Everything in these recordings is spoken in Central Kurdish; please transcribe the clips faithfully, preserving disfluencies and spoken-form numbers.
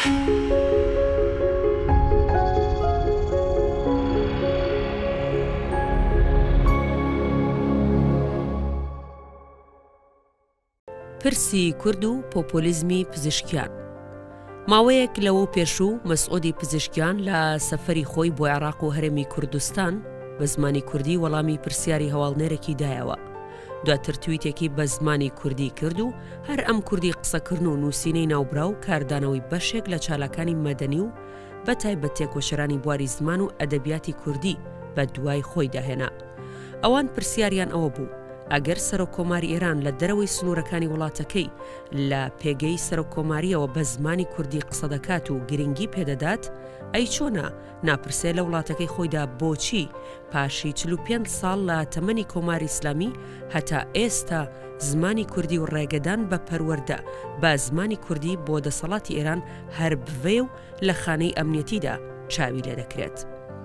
پرسی کورد و پۆپۆلیزمی پزیشکیان. ماوەیەک لەوە پێشوو مەسعودی پزیشکیان لە سەفەری خۆی بۆ عێراق و هەرێمی کوردستان بە زمانی کوردی وەڵامی پرسیاری هەواڵنێرێکی دایەوە. دواتر تویتێکی بە زمانی کوردی کرد و هەر ئەم کوردی قسەکردن و نووسینەی ناوبرا و کاردانەوەی بەشێک لە چالاکانی مەدەنی و بە تایبەت تێکۆشەرانی بواری زمان و ئەدەبیاتی کوردی بە دوای خۆی داهێنا. ئەوان پرسیاریان ئەوە بوو: ئەگەر سەرۆکۆماری ئێران لە دەرەوەی سنوورەکانی وڵاتەکەی لە پێگەی سەرۆکۆماریەوە بە زمانی کوردی قسە دەکات و گرنگی پێدەدات، ئەی چۆنە ناپرسێ لە وڵاتەکەی خۆیدا بۆچی پاشی چل و پێنج ساڵ لە تەمەنی کۆماری ئیسلامی هەتا ئێستا زمانی کوردی و ڕێگەدان بە پەروەردە بە زمانی کوردی بۆ دەسەڵاتی ئێران هەر بڤێ و لە خانەی ئەمنیەتیدا چاوی لێ دەکرێت.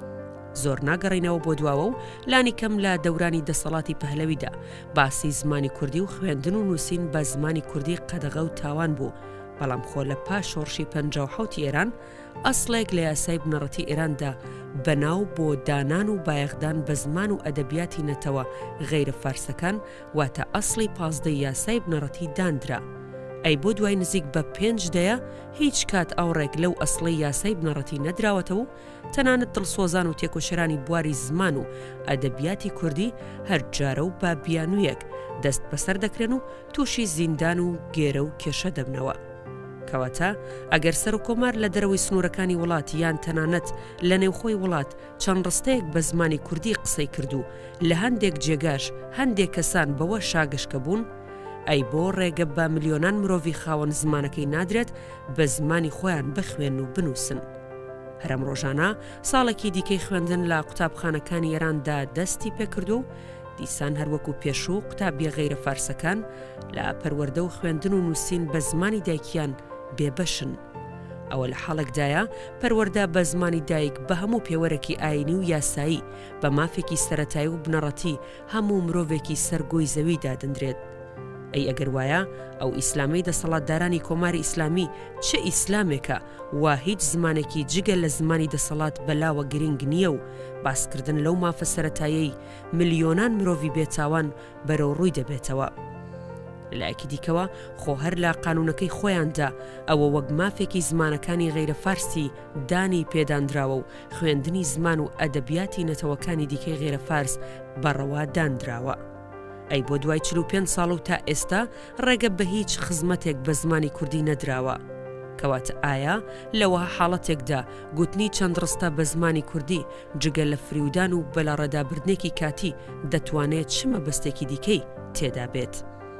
زۆر ناگەڕینەوە بۆ دواوە و لانی کەم لە دەورانی دەسەڵاتی پەهلەویدا باسی زمانی کوردی و خوێندن و نووسین بە زمانی کوردی قەدەغە و تاوان بوو، بەڵام خۆ لە پاش شۆڕشی پەنجا و حەوتی ئێران ئەسڵێک لە یاسای بنەڕەتی ئێراندا بەناو بۆ دانان و بایەخدان بە زمان و ئەدەبیاتی نەتەوە غەیرە فارسەکان واتە ئەسڵی پازدەی یاسای بنەڕەتی دانرا. ئەی بۆ دوای نزیک بە پێنج دەیە هیچ کات ئەوڕێک لەو ئەسڵی یاسای بنەڕەتی نەدراوەتەوە و تەنانەت دڵسۆزان و تێکۆشەرانی بواری زمان و ئەدەبیاتی کوردی هەر جارە و با بیانوویەک دەست بەسەر دەکرێن و تووشی زیندان و گێرە و کێشە دەبنەوە. کەواتە ئەگەر سەر و کۆمار لە دەرەوەی سنوورەکانی وڵات یان تەنانەت لە نێوخۆی وڵات چەند ڕستەیەک بە زمانی کوردی قسەی کردو لە هەندێک جێگاش هەندێک کەسان بەوە شاگشکە بوون، ئەی بۆ ڕێگە بە ملیۆنان مرۆڤی خاوەن زمانەکەی نادرێت بە زمانی خۆیان بخوێن و بنووسن. هەرم ڕۆژانە ساڵێکی دیکەی خوێندن لە قوتابخانەکانی ئێراندا دەستی پێکردو و دیسان هەروەکو پێشوو قوتابی غەیرە فارسەکان لە پەروەردە و خوێندن و نووسین بە زمانی دایکیان بێبەشن. ئەوە لە حاڵێکدایە پەروەردە بە زمانی دایک بە هەموو پێوەرەکی ئاینی و یاسایی بە مافێکی سەرەتایی و بنەڕەتی هەموو مرۆڤێکی سەرگۆی زەویدا دەندرێت. ئەی ئەگەر وایە ئەو ئیسلامی دەسەڵاتدارانی کۆماری ئیسلامی چه ئیسلامێکە وا هیچ زمانێکی جگە لە زمانی دەسەڵات بەلاوە گرنگ نییە و باسکردن لەو مافە سەرەتایەی ملیۆنان مرۆڤی بێتاوان بەرەو ڕووی دەبێتەوە. لایەکی دیکەوە خۆ هەر لە قانونەکەی خۆیاندا ئەوە وەک مافێکی زمانەکانی غەیرە فارسی دانی پێدانراوە و خوێندنی زمان و ئەدەبیاتی نەتەوەکانی دیکەی غەیرە فارس بەڕەوا دانراوە. ئەی بۆ دوای چل و پێنج ساڵ و تا ئێستا ڕێگە بە هیچ خزمەتێک بە زمانی کوردی نەدراوە. کەواتە ئایا لەوە حاڵەتێکدا گوتنی چەند ڕستە بە زمانی کوردی جگە لە فریودان و بەلا ڕێدابردنێکی کاتی دەتوانێت چ مەبەستێکی دیکەی تێدا بێت؟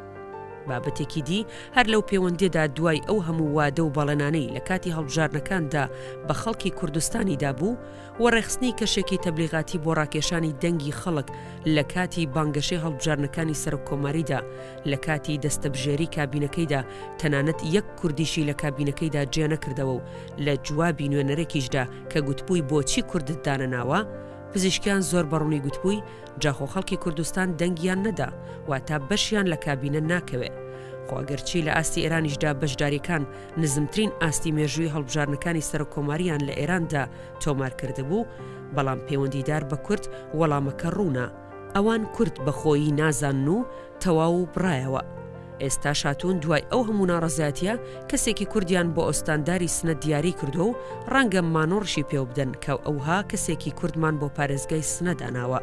بابەتێکی دی هەر لەو پەیوەندیدا دوای ئەو هەموو وادە و بەڵێنانەی لە کاتی هەڵبژارنەکاندا بە خەڵکی کوردستانیدا بوو و ڕێخستنی کەشێکی تەبلیغاتی بۆ ڕاکێشانی دەنگی خەڵک لە کاتی بانگەشەی هەڵبژارنەکانی سەرۆکۆماریدا لە کاتی دەستەبژێری کابینەکەیدا تەنانەت یەک کوردیشی لە کابینەکەیدا جێ نەکردەوە و لە جوابی نوێنەرێکیشدا کە گوتبووی بۆچی کوردت دانەناوە، پزیشکیان زۆر بەڕوونی گوتبووی جاخۆ خەڵکی کوردستان دەنگیان نەدا واتە بەشیان لە کابینە ناکەوێ. خۆگەرچی لە ئاستی ئێرانیشدا بەشداریەکان نزمترین ئاستی مێژووی هەڵبژارنەکانی سەرۆکۆماریان لە ئێراندا تۆمار کردهبوو، بەڵام پەیوەندیدار بە کورد وەڵامەکە ڕوونە، ئەوان کورد بەخۆیی نازان و تەواو و بڕایەوە. ئێستا شاتون دوای ئەو هەموو ناڕەزایەتیە کەسێکی کوردیان بۆ ئۆستانداری سنە دیاری کردو و ڕەنگە مانۆڕشی پێو بدەن کە ئەوها کەسێکی کوردمان بۆ پارێزگای سنە داناوە.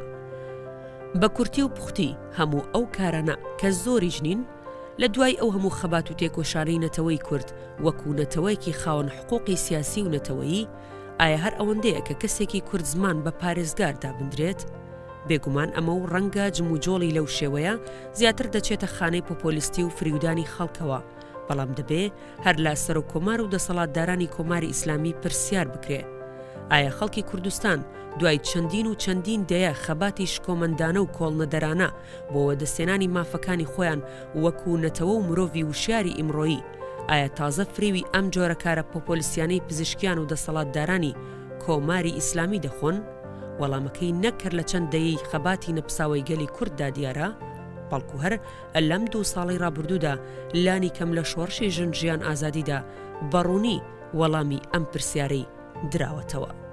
بە کورتی و پوختی هەموو ئەو کارانە کە زۆریش نین لە دوای ئەو هەموو خەبات و تێکۆشانەی نەتەوەی کورد وەکو نەتەوەیەکی خاوەن حقوقی سیاسی و نەتەوەیی، ئایا هەر ئەوەندەیە کە کەسێکی کورد زمان بە پارێزگاردا بندرێت؟ بێگومان ئەمە و ڕەنگە جموجۆڵی لەو شێوەیە زیاتر دەچێتە خانەی پۆپۆلیستی و فریودانی خەڵکەوە، بەڵام دەبێ هەر لە سەرۆکۆمار و دەسەڵاتدارانی کۆماری ئیسلامی پرسیار بکرێ. ئایا خەڵکی کوردستان دوای چەندین و چەندین دەیە خەباتی شکۆمەندانە و کۆڵنەدەرانە بۆ وەدەستێنانی مافەکانی خۆیان وەکو نەتەوە و مرۆڤی وشیاری ئیمڕۆیی، ئایا تازە فریوی ئەم جۆرە کارە پۆپۆلیسیانەی پزیشکیان و دەسەڵاتدارانی کۆماری ئیسلامی دەخۆن؟ وەڵامەکەی نەکرد لە چەند دەیەی خەباتی نەپساوی گەلی کورددا دیارە، بەڵکو هەر لەم دوو ساڵی ڕابردوودا لانی کەم لە شۆڕشی ژن ژیان ئازادیدا بەڕوونی وەڵامی ئەم پرسیارەی دراوەتەوە.